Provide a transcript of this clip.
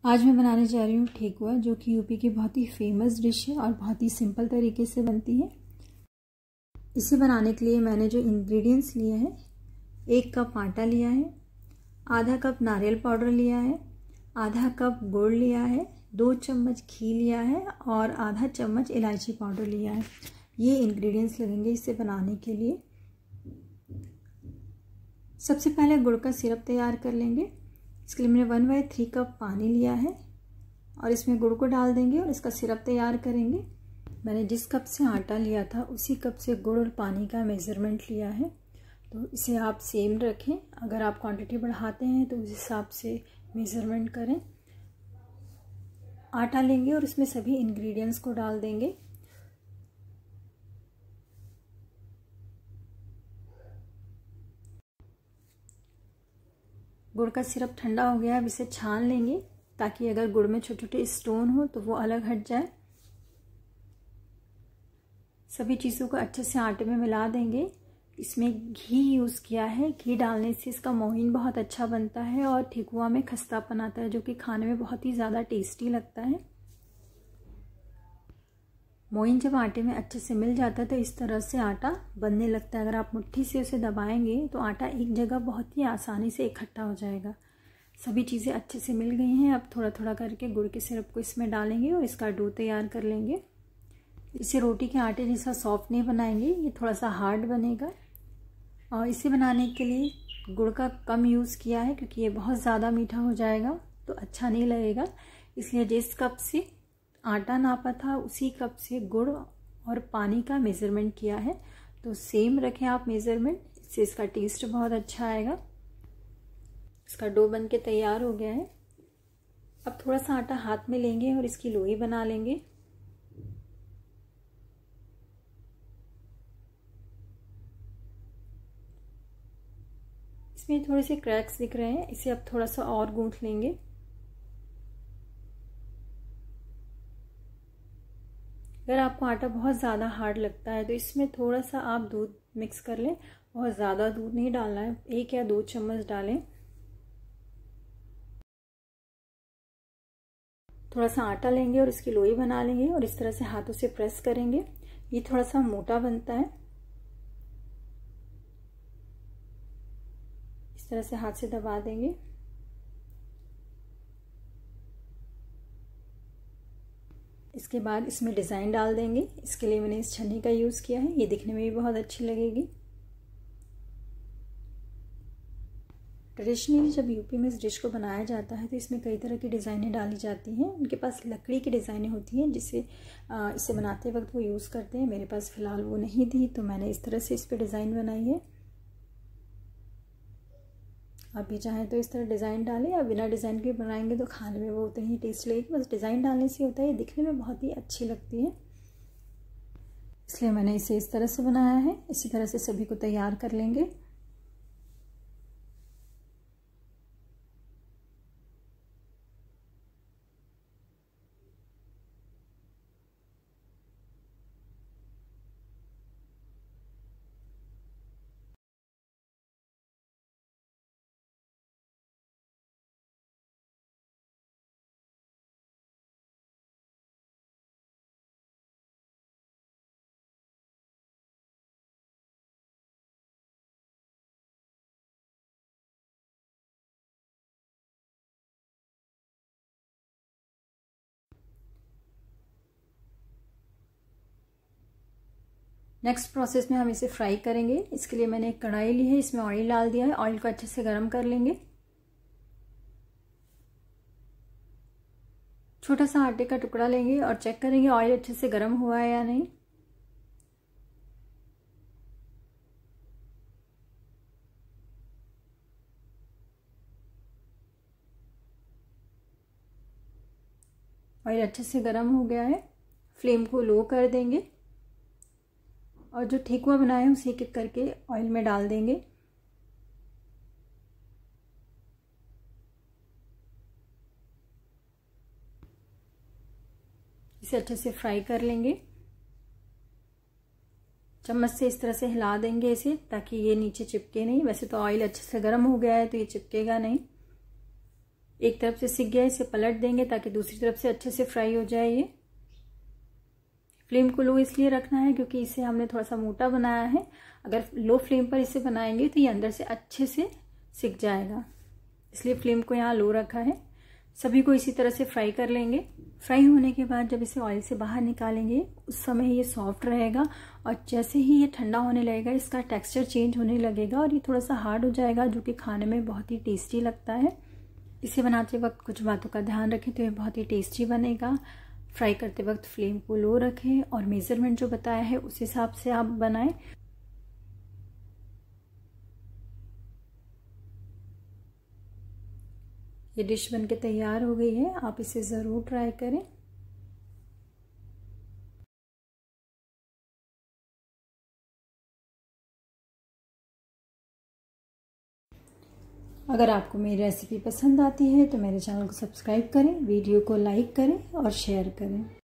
आज मैं बनाने जा रही हूँ ठेकुआ, जो कि यूपी की बहुत ही फेमस डिश है और बहुत ही सिंपल तरीके से बनती है। इसे बनाने के लिए मैंने जो इंग्रेडिएंट्स लिए हैं, 1 कप आटा लिया है, आधा कप नारियल पाउडर लिया है, आधा कप गुड़ लिया है, 2 चम्मच घी लिया है और आधा चम्मच इलायची पाउडर लिया है। ये इंग्रेडिएंट्स लगेंगे इसे बनाने के लिए। सबसे पहले गुड़ का सिरप तैयार कर लेंगे। इसके लिए मैंने 1/3 कप पानी लिया है और इसमें गुड़ को डाल देंगे और इसका सिरप तैयार करेंगे। मैंने जिस कप से आटा लिया था उसी कप से गुड़ और पानी का मेज़रमेंट लिया है, तो इसे आप सेम रखें। अगर आप क्वांटिटी बढ़ाते हैं तो उस हिसाब से मेज़रमेंट करें। आटा लेंगे और इसमें सभी इंग्रेडिएंट्स को डाल देंगे। गुड़ का सिरप ठंडा हो गया, अब इसे छान लेंगे ताकि अगर गुड़ में छोटे छोटे स्टोन हो तो वो अलग हट जाए। सभी चीज़ों को अच्छे से आटे में मिला देंगे। इसमें घी यूज़ किया है। घी डालने से इसका मोइन बहुत अच्छा बनता है और ठेकुआ में खस्तापन आता है, जो कि खाने में बहुत ही ज़्यादा टेस्टी लगता है। मोइन जब आटे में अच्छे से मिल जाता है तो इस तरह से आटा बनने लगता है। अगर आप मुट्ठी से उसे दबाएंगे तो आटा एक जगह बहुत ही आसानी से इकट्ठा हो जाएगा। सभी चीज़ें अच्छे से मिल गई हैं। अब थोड़ा थोड़ा करके गुड़ के सिरप को इसमें डालेंगे और इसका डो तैयार कर लेंगे। इसे रोटी के आटे जैसा सॉफ्ट नहीं बनाएंगे, ये थोड़ा सा हार्ड बनेगा। और इसे बनाने के लिए गुड़ का कम यूज़ किया है, क्योंकि ये बहुत ज़्यादा मीठा हो जाएगा तो अच्छा नहीं लगेगा। इसलिए जिस कप से आटा नापा था उसी कप से गुड़ और पानी का मेज़रमेंट किया है, तो सेम रखें आप मेज़रमेंट, इससे इसका टेस्ट बहुत अच्छा आएगा। इसका डो बन के तैयार हो गया है। अब थोड़ा सा आटा हाथ में लेंगे और इसकी लोई बना लेंगे। इसमें थोड़े से क्रैक्स दिख रहे हैं, इसे अब थोड़ा सा और गूंथ लेंगे। अगर आपको आटा बहुत ज़्यादा हार्ड लगता है तो इसमें थोड़ा सा आप दूध मिक्स कर लें। बहुत ज़्यादा दूध नहीं डालना है, 1 या 2 चम्मच डालें। थोड़ा सा आटा लेंगे और इसकी लोई बना लेंगे और इस तरह से हाथों से प्रेस करेंगे। ये थोड़ा सा मोटा बनता है। इस तरह से हाथ से दबा देंगे। इसके बाद इसमें डिज़ाइन डाल देंगे। इसके लिए मैंने इस छन्नी का यूज़ किया है, ये दिखने में भी बहुत अच्छी लगेगी। ट्रेडिशनली जब यूपी में इस डिश को बनाया जाता है तो इसमें कई तरह की डिज़ाइनें डाली जाती हैं। उनके पास लकड़ी की डिज़ाइनें होती हैं जिसे इसे बनाते वक्त वो यूज़ करते हैं। मेरे पास फ़िलहाल वो नहीं थी, तो मैंने इस तरह से इस पर डिज़ाइन बनाई है। आप भी चाहें तो इस तरह डिज़ाइन डालें, या बिना डिज़ाइन के बनाएंगे तो खाने में वो उतनी ही टेस्ट लगेगी। बस डिज़ाइन डालने से होता है, ये दिखने में बहुत ही अच्छी लगती है, इसलिए मैंने इसे इस तरह से बनाया है। इसी तरह से सभी को तैयार कर लेंगे। नेक्स्ट प्रोसेस में हम इसे फ्राई करेंगे। इसके लिए मैंने एक कढ़ाई ली है, इसमें ऑयल डाल दिया है। ऑयल को अच्छे से गर्म कर लेंगे। छोटा सा आटे का टुकड़ा लेंगे और चेक करेंगे ऑयल अच्छे से गर्म हुआ है या नहीं। ऑयल अच्छे से गर्म हो गया है। फ्लेम को लो कर देंगे और जो ठेकुआ बनाए हैं उसे एक एक करके ऑयल में डाल देंगे। इसे अच्छे से फ्राई कर लेंगे। चम्मच से इस तरह से हिला देंगे इसे, ताकि ये नीचे चिपके नहीं। वैसे तो ऑयल अच्छे से गर्म हो गया है तो ये चिपकेगा नहीं। एक तरफ से सिक गया, इसे पलट देंगे ताकि दूसरी तरफ से अच्छे से फ्राई हो जाए। ये फ्लेम को लो इसलिए रखना है क्योंकि इसे हमने थोड़ा सा मोटा बनाया है। अगर लो फ्लेम पर इसे बनाएंगे तो ये अंदर से अच्छे से सिक जाएगा, इसलिए फ्लेम को यहाँ लो रखा है। सभी को इसी तरह से फ्राई कर लेंगे। फ्राई होने के बाद जब इसे ऑयल से बाहर निकालेंगे उस समय ये सॉफ्ट रहेगा और जैसे ही ये ठंडा होने लगेगा इसका टेक्सचर चेंज होने लगेगा और ये थोड़ा सा हार्ड हो जाएगा, जो कि खाने में बहुत ही टेस्टी लगता है। इसे बनाते वक्त कुछ बातों का ध्यान रखें तो ये बहुत ही टेस्टी बनेगा। फ्राई करते वक्त फ्लेम को लो रखें और मेज़रमेंट जो बताया है उस हिसाब से आप बनाएं। ये डिश बनके तैयार हो गई है, आप इसे ज़रूर ट्राई करें। अगर आपको मेरी रेसिपी पसंद आती है तो मेरे चैनल को सब्सक्राइब करें, वीडियो को लाइक करें और शेयर करें।